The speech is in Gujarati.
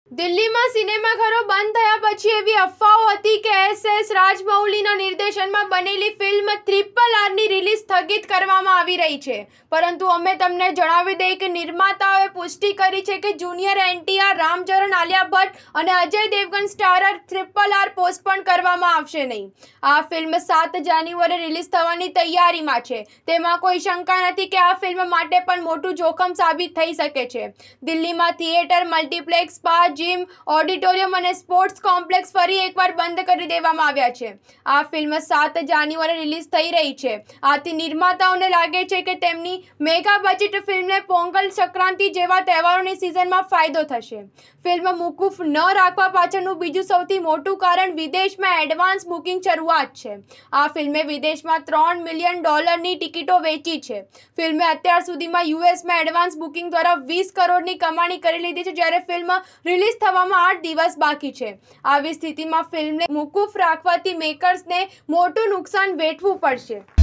દિલ્હીમાં સિનેમાઘરો બંધ થયા પછી એવી અફવાઓ હતી કે એસ રાજમૌલીના નિર્દેશનમાં બનેલી ફિલ્મ RRRની રિલીઝ સ્થગિત કરવામાં આવી રહી છે, પરંતુ અમે તમને જણાવી દઈએ કે નિર્માતાઓએ પુષ્ટિ કરી છે કે જુનિયર NTR, રામચરણ, આલિયા ભટ્ટ અને Ajay Devgn starrer RRR postpone કરવામાં આવશે નહીં। આ ફિલ્મ 7 જાન્યુઆરી રિલીઝ થવાની તૈયારીમાં છે। તેમાં કોઈ શંકા નથી કે આ ફિલ્મ માટે પણ મોટું જોખમ સાબિત થઈ શકે છે। દિલ્હીમાં theatre, multiplex, spa, gym, auditorium અને સ્પોર્ટ્સ કોમ્પ્લેક્સ ફરી એકવાર બંધ કરી દેવામાં આવ્યા છે। આ ફિલ્મ 7 જાન્યુઆરી રિલીઝ થઈ રહી છે। આથી નિર્માતાઓને લાગે છે કે તેમની મેગા બજેટ ફિલ્મને પોંગલ, સંક્રાંતિ જેવા તહેવારોની સિઝનમાં ફાયદો થશે। ફિલ્મ મોકૂફ ન રાખવા પાછળનું બીજું સૌથી મોટું કારણ વિદેશમાં એડવાન્સ બુકિંગ શરૂઆત છે। આ ફિલ્મે વિદેશમાં $3 મિલિયન ટિકિટો વેચી છે। ફિલ્મે અત્યાર સુધીમાં યુએસમાં એડવાન્સ બુકિંગ દ્વારા 20 કરોડની કમાણી કરી લીધી છે, જ્યારે ફિલ્મ રિલીઝ થવામાં 8 દિવસ બાકી છે। આવી સ્થિતિમાં ફિલ્મને મોકૂફ રાખવાથી મેકર્સને મોટું નુકસાન વેઠવું પડશે।